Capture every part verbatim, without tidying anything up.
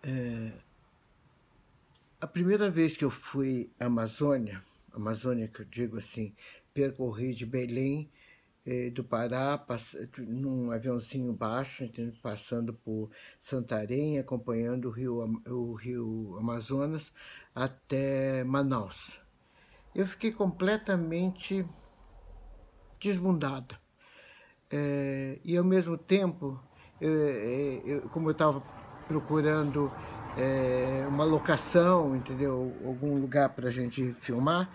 A primeira vez que eu fui à Amazônia, Amazônia que eu digo assim, percorri de Belém eh, do Pará, pass... num aviãozinho baixo, entendeu? Passando por Santarém, acompanhando o rio, o rio Amazonas até Manaus. Eu fiquei completamente desbundada. É, e ao mesmo tempo, eu, eu, como eu estava procurando é, uma locação, entendeu? Algum lugar para a gente filmar,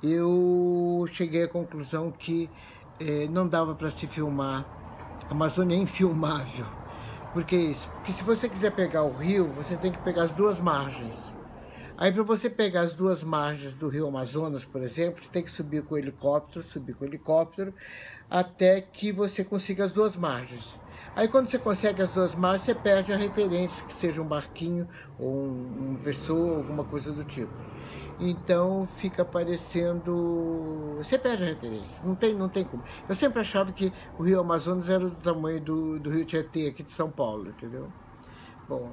eu cheguei à conclusão que é, não dava para se filmar. A Amazônia é infilmável. Por que isso? Porque se você quiser pegar o rio, você tem que pegar as duas margens. Aí, para você pegar as duas margens do rio Amazonas, por exemplo, você tem que subir com o helicóptero, subir com o helicóptero, até que você consiga as duas margens. Aí, quando você consegue as duas margens, você perde a referência, que seja um barquinho, ou um, uma pessoa, alguma coisa do tipo. Então, fica parecendo... Você perde a referência, não tem, não tem como. Eu sempre achava que o rio Amazonas era do tamanho do, do rio Tietê, aqui de São Paulo, entendeu? Bom,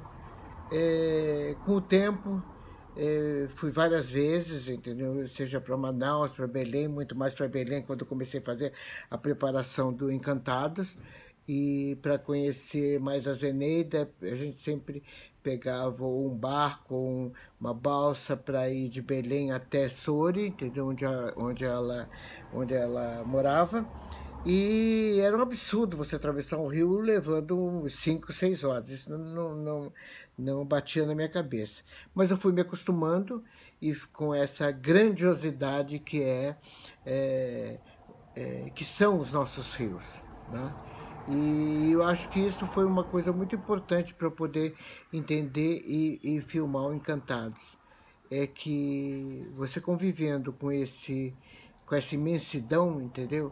é, com o tempo... É, fui várias vezes, entendeu? Seja para Manaus, para Belém, muito mais para Belém, quando eu comecei a fazer a preparação do Encantados. E para conhecer mais a Zeneida, a gente sempre pegava um barco, um, uma balsa para ir de Belém até Soure, entendeu? Onde, a, onde, ela, onde ela morava. E era um absurdo você atravessar um rio levando cinco, seis horas. Isso não, não, não, não batia na minha cabeça. Mas eu fui me acostumando e com essa grandiosidade que é, é, é que são os nossos rios, né? E eu acho que isso foi uma coisa muito importante para eu poder entender e, e filmar o Encantados. É que você convivendo com esse, com essa imensidão, entendeu?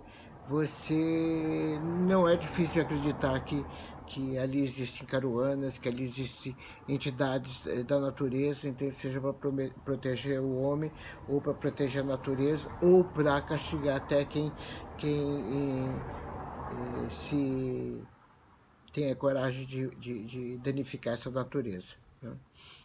Você não é difícil de acreditar que, que ali existem caruanas, que ali existem entidades da natureza, então, seja para proteger o homem, ou para proteger a natureza, ou para castigar até quem, quem eh, se tem a coragem de, de, de danificar essa natureza, né?